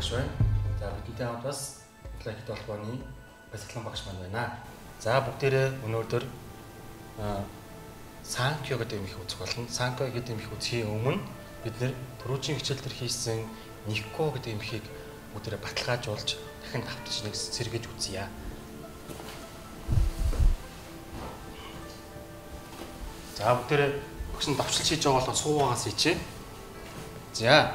багш байна. За бидэнтэй хамт бас Лахит холбооны бяцлан багш маань байна. За бүгдээрээ өнөөдөр Санкё гэдэг юм их үзэх болно. Санкё гэдэг юм их үзхийн өмнө бид нэр түрүүчийн хичээл дээр хийсэн Никко гэдэг юм ихийг бүгдээрээ баталгаажуулж дахин давтаж нэг сэргэж үзье. За бүгдээрээ багш нь давчилж хийж байгаа бол суугаас хийчээ. За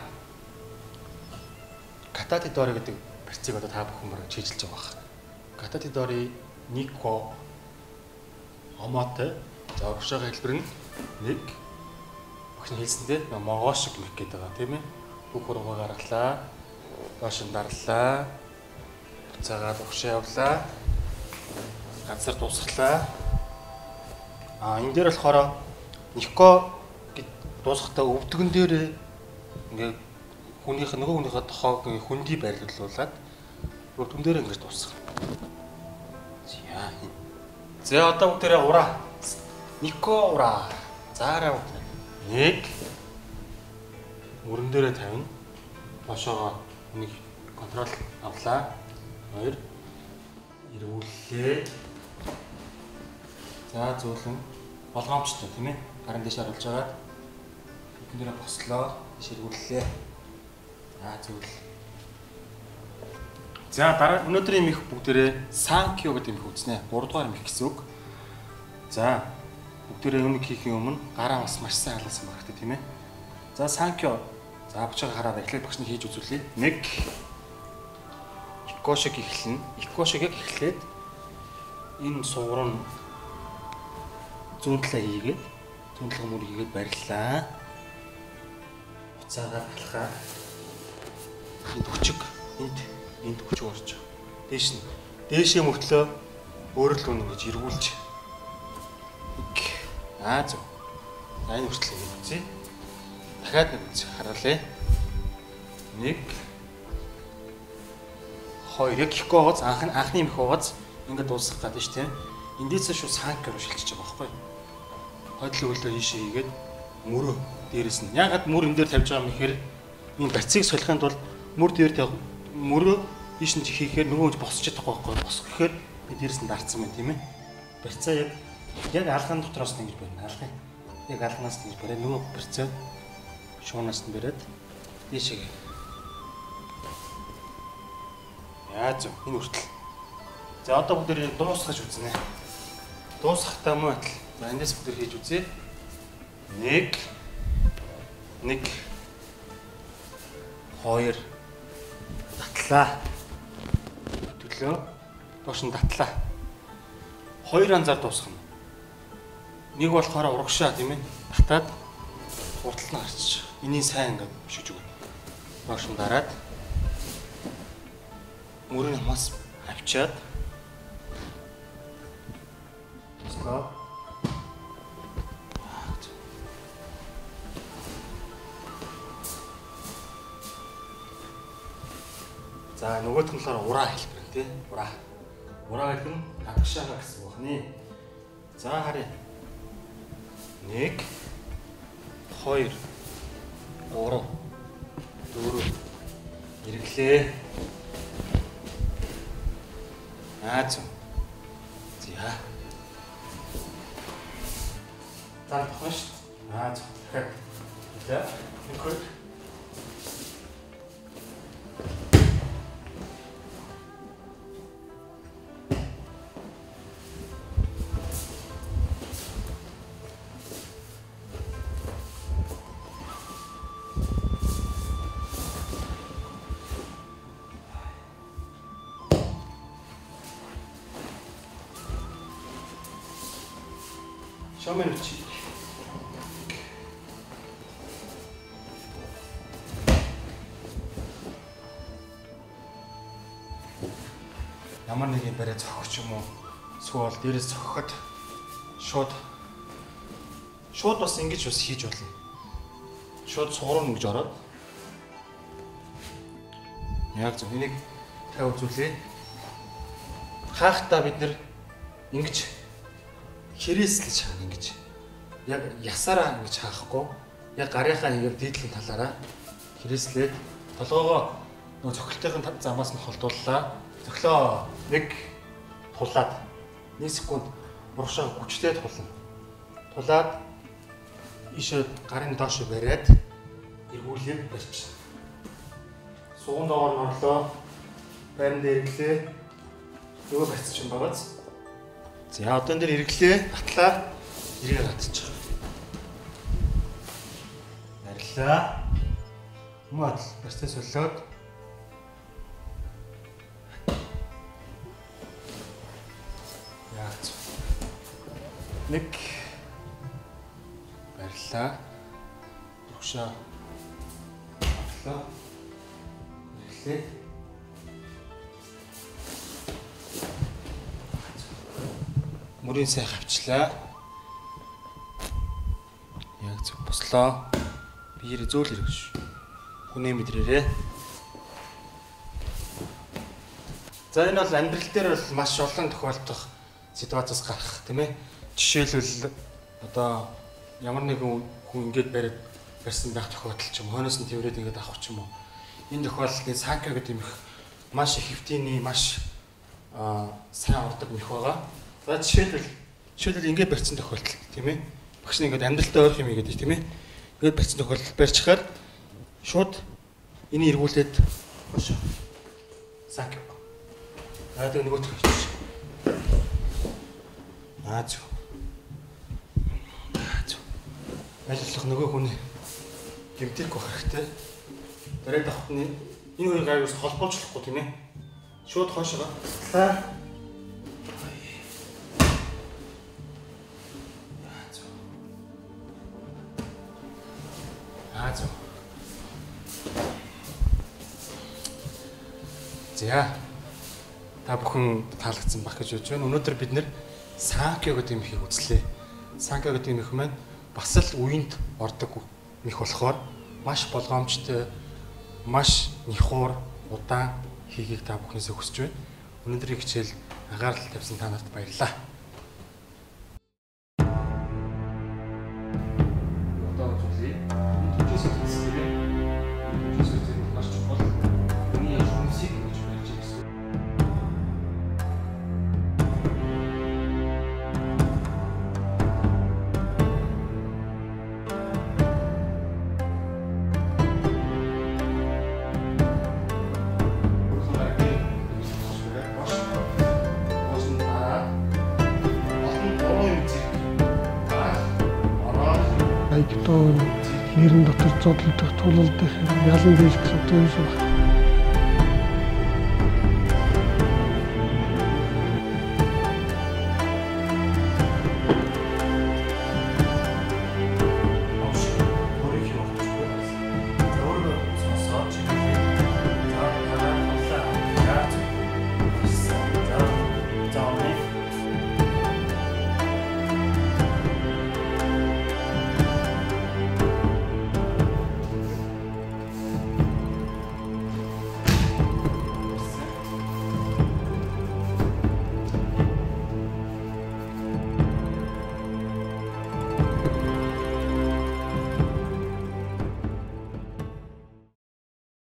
Кататидори гэдэг барьцыг одоо та бүхэн мөр чийжилж байгаа байна. Кататидори Никко Омотой. За урагшаага хэлбэр нь нэг багш нь хэлсэндээ могоо шиг нэг гэдэг байгаа тийм ээ. Бүх хуруугаа гаргалаа. Доош нь дарлаа. Буцаагаад урагшаа явлаа. Ганцаар дуусглаа. Энэ дээр болохоор Никко дуусгахтаа өвдгөн дээр ингээ нөгөө хүнийхээ тохоог хүндий байрлуулад өвдгөн дээр ингэж дуусгах. За одоо бүгдээрээ ураа. Никко ураа. Заараа бүгд. Нэг мөрөн дээрээ тавина. Доошоогоо нэг контрол авлаа. Хоёр эргүүллээ. За зөөлөн болгоомжтой тийм ээ. Гарын дэш оруулж агаад бүгд нэрээ бослоо. Дэш эргүүллээ. За зөвл. За дараа өнөөдрийн их бүгдээрээ Санкё гэдэг юм их үзнэ. 3 дугаар их гэсэн үг. За бүгдээрээ өмнө хийхийн өмнө гараа бас маш сайн халаасан байх хэрэгтэй тийм ээ. За Санкё. За бочоо хараад эхлээд багш нь хийж үзүүлье. 1 Никко шиг эхэлнэ. Никко шиг эхлээд энэ суурь нь зүүнтлээ хийгээд зүүнтлэг мөр хийгээд бариллаа. Буцаагаад алхаа. Энд хүчиг энд хүчиг орж байгаа. Дээшээ мөртлөө өөрөлд үнэ гэж эргүүлж. Зөв. Энэ хүртэл ингэ үзье. Дахиад нэг үзье. Хараалаа. 1 2 яг Никкогоос анхны юм их уугаз ингэ дуусгах гэдэг шүү дээ. Эндээсээ шүү Санкё руу шилжиж байгаа байхгүй. Хойдлын хөлөө ийшээ хийгээд мөрөө дээрээс нь. Ягаад мөр энэ дээр тавьж байгаа юм гэхээр энэ бацыг солихын тулд мөр дээр мөрөө ийш нь хийхээр нөгөө хүн босч чадахгүй байхгүй. Босох гэхээр дээрээс нь дарцсан байна тийм ээ. Бацаа яг алган дотроос нь ингэж барина. Алган. Яг алганаас нь гэж барай. Нөгөө бацаа шуунаас нь бариад ийшээ. Зөв. Энэ хүртэл. За одоо бүгд дуусгаж үзнэ. Дуусгахтаа мөн адил. За эндээс бүгд хийж үзье. 1 2 татлаа. Төлөө доош нь татлаа. 2 анзаар дуусгана. Нэг болохоор урагшаа тийм ээ. Татаад хурдл нь харчих. Энийг сайн ингээд бишиж өгнө. Доош нь дараад мөрийн хамаас авчиад стоп. За нөгөөх нь болохоор ураа хэлбэр тий. Ураа. Ураа гэдэг нь агшаага гэсэн үг байна. За харъя. 1 2 3 4 эргэлээ. Зөв. За. За тохно шүү. Зөв. Тэгэхээр. За. Үнэхээр шамэрч. Ямар нэг юм барай цохох юм уу? Эсвэл дээрээс цохоход шууд бас ингэж бас хийж болно. Шууд суурна гэж ороод. Яг зөв. Энийг та үзүүлээ. Хаахтаа бид нэр ингэж хэрэгслэж хаана ингэж яг ясаараа ингэж хаахгүй яг гарынхаа нэгээр дээдлэн талаараа хэрэгслээд толгоогоо нөгөө цохилтын замаас нь холдууллаа. Цохлоо 1 тулаад 1 секунд урагшаа хүчтэй тулна. Тулаад ишээ гарын доош бариад эргүүлээд барьчих. Суган доогоор нь орлоо. Байран дээр ирлээ. Нөгөө барьц чинь багаз. За одоо энэ дээр ирлээ. Батлаа. Ирээ гатчих. Барьлаа. Мод барьцаа солиод. Яац. 1 барьлаа. Урагшаа. Батлаа. Ирлээ. Мөрийн сайн хавчлаа. Яг зөв бослоо. Биеэр зөөл хэрэг шүү. Хүнээ мэдрээрээ. За энэ бол амьдрал дээр бол маш олон тохиолдох ситуацаас гарах тийм ээ. Жишээлбэл одоо ямар нэгэн хүн ингэж барьсан байх тохиолдол ч юм уу. Хойноос нь тэрвэрэд ингэж авах ч юм уу. Энэ тохиолдолд санка гэдэг юм их маш их хэвтийний маш сайн ордог нөх байгаа. За жишээлбэл ингэж барьсан тохиолдол тийм ээ. Багш нь ингэж амьдралтай ойрхон юм гэдэг тийм ээ. Ингэж барьсан тохиолдол барьчихаар шууд энийг эргүүлээд санка. Нэг нөгөөт хийчих. Зөв. Ажиллах нөгөө хүний гэмтэлгүй хэрэгтэй. Барайд авахны энэ хоёр гайваас холбоочлохгүй тийм ээ. Шууд хоошоо. Зөв. За. Та бүхэн таалагдсан баг гэж бодож байна. Өнөөдөр бид нэр санкё гэдэг юм ихийг үзлээ. Санкё гэдэг юм их маань бас л үеинд ордог их болохоор маш болгоомжтой, маш нихур, удаан хийхийг та бүхнээсээ хүсэж байна. Өнөөдрийн хичээл анхаарал тавьсан та нарт баярлалаа. Нэрэн дотор зодлогдох тулалдах ялан дээлх одоо юм шиг байна.